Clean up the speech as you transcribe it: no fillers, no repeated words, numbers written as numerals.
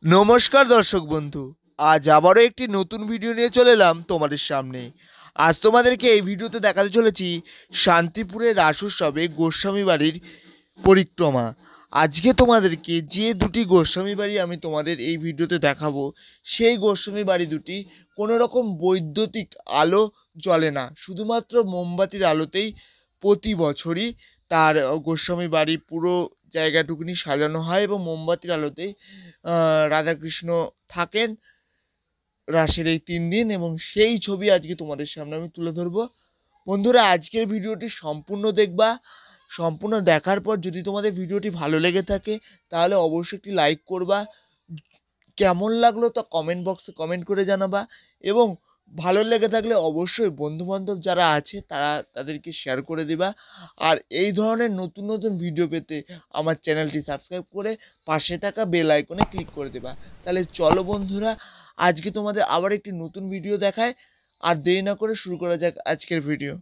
নমস্কার দর্শক বন্ধু, আজ আবারও একটি নতুন ভিডিও নিয়ে চলে এলাম তোমাদের সামনে। আজ তোমাদেরকে এই ভিডিওতে দেখাতে চলেছি শান্তিপুরের রাস উৎসবে গোস্বামী বাড়ির পরিক্রমা। আজকে তোমাদেরকে যে দুটি গোস্বামী বাড়ি আমি তোমাদের এই ভিডিওতে দেখাবো, সেই গোস্বামী বাড়ি দুটি কোনো রকম বৈদ্যুতিক আলো জ্বলে না, শুধুমাত্র মোমবাতির আলোতেই প্রতি বছরই তার গোস্বামী বাড়ি পুরো জায়গাটুকুনি সাজানো হয় এবং মোমবাতির আলোতেই রাধাকৃষ্ণ থাকেন রাসের এই 3 দিন, এবং সেই ছবি আজকে তোমাদের সামনে আমি তুলে ধরবো। বন্ধুরা, আজকের ভিডিওটি সম্পূর্ণ দেখবা। সম্পূর্ণ দেখার পর যদি তোমাদের ভিডিওটি ভালো লেগে থাকে তাহলে অবশ্যই একটি লাইক করবা। কেমন লাগলো তা কমেন্ট বক্সে কমেন্ট করে জানাবা, এবং ভালো লেগে থাকলে অবশ্যই বন্ধুবান্ধব যারা আছে তাদেরকে শেয়ার করে দিবা। আর এই ধরনের নতুন নতুন ভিডিও পেতে আমার চ্যানেলটি সাবস্ক্রাইব করে পাশে থাকা বেল আইকনে ক্লিক করে দেবা। তাহলে চলো বন্ধুরা, আজকে তোমাদের আবার একটি নতুন ভিডিও দেখায়। আর দেরি না করে শুরু করা যাক আজকের ভিডিও।